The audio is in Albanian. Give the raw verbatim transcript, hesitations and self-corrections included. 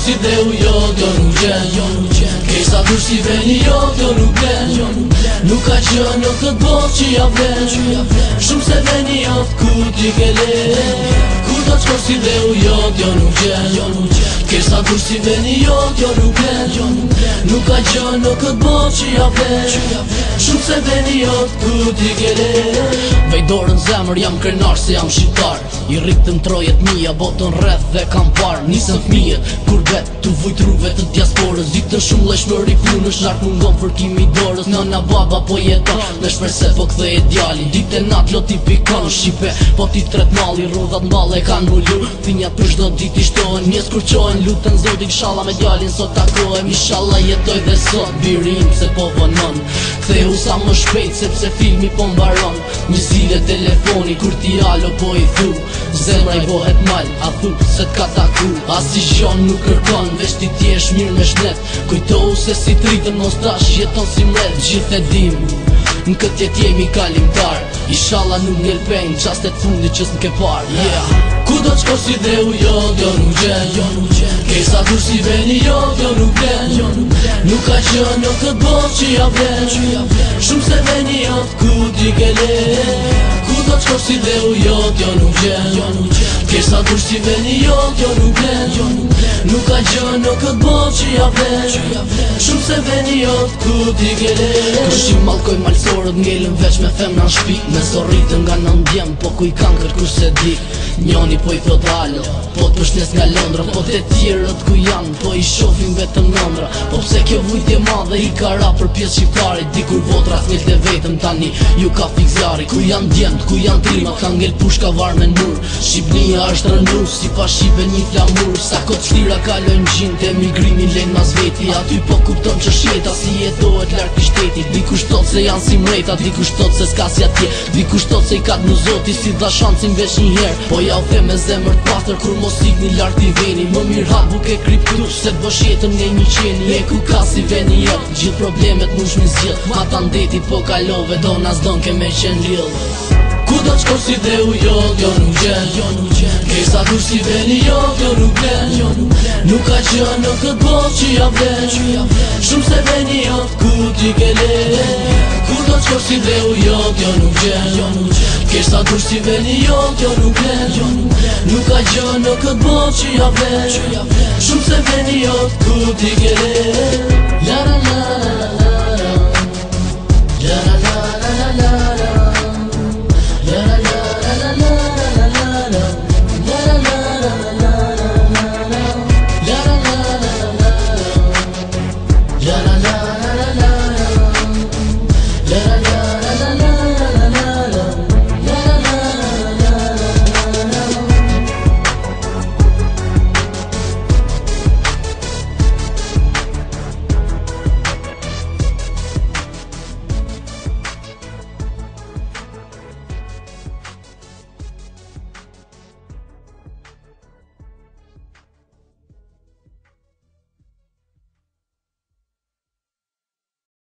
si dheu, jo, kjo nuk gjen Kesa dur si veni, jo, kjo nuk glen Nuk ka që në këtë botë që ja vlen Shumë se veni jot ku ti ke len Ku do t'shko si dheu, jo, kjo nuk gjen Kesa dur si veni, jo, kjo nuk glen Nuk ka që në këtë botë që ja vlen Shumë se veni jot ku ti ke len Vejdorën zemër jam krenar se jam shqiptar I rriktëm trojet mija, botën rreth dhe kam par Nisën fmijet, kur vet, tu vujt rrugve të diasporës Ditën shumë leshmëri punësh, nartë mungon fërkimi dorës Nëna baba po jeton, në shprese po kthe e djali Dite nat loti pikon, shqipe, po ti tret mali Rrudhat mbale kan mullu, thinjat për shdo dit i shtohen Mjes kur qohen, lutën zotin kshala me djalin Sot takohem, inshallah jetoj dhe sot Birim se po vënon, ktheu sa më shpejt sepse filmi po mbaron Një zile telefoni, kur ti alo po i thu Zemra i bohet mal, a thu se t'ka taku As i gjon nuk kërkon, veç ti t'jesh mirë me shnet Kujtohu se si tritën mos tash jeton si mlet Gjithë e dim, në këtë jet jemi kalimtar Inshallah nuk njel pejnë, qastet fundi që s'nke par yeah. Ku do t'shko si dheu, jo, kjo nuk gjen Kesa dur si veni, jo, kjo nuk glen Nuk ka që në këtë botë që ja vlen Shumë se veni jot ku ti ke len Ku do t'shko si dheu, jo, kjo nuk gjen Kesa dur si veni, jo, kjo nuk glen Nuk ka që në këtë botë që ja vlen Shumë se veni jot ku ti ke len Kush i malkoj malsorët ngellën veç me femna në shpi Me zorritën nga në ndjem, po ku i kanë kërkush se dik Njoni po i thot alo, po t'përshnes nga Londra Po të tjerët ku janë, po i shofin vetëm nëndra Po pse kjo vujtje madhe i ka ra për pjesë shqiptarit Dikur votra s'ngell të vetëm tani, ju ka fik zari Ku janë djend, ku janë trimat, ka ngell pushka var me nur Shqipnia është rënur, si pa shqipe një flamur Sa kot shtira kalojnë gjin të emigrimin len mas veti Aty po kupton që shjeta si jetohet lark i shtetit Dikush thot se janë si mrejta, dikush thot se s'ka si atje Dikush thot se i ka t'nu zoti si dha shancin veç një her Po ja u the me zemër t'pastër kur mos ikni lart i veni Më mirë hat buke kriptu se t'bosh jetën nge një qeni E ku ka si veni jot, gjithë problemet mush mi zgjith Ma ta ndetit po kalove, do nas don ke me qen lill Ku do t'shko si dheu, jo, kjo nuk gjen Kesa dur si veni, jo, kjo nuk glen Nuk ka që në këtë botë që ja vlen Shumë se veni jot ku ti ke len Ku do t'shko si dheu, jo, kjo nuk gjen Kesa dur si veni, jo, kjo nuk glen Nuk ka që në këtë botë që ja vlen Shumë se veni jot ku ti ke len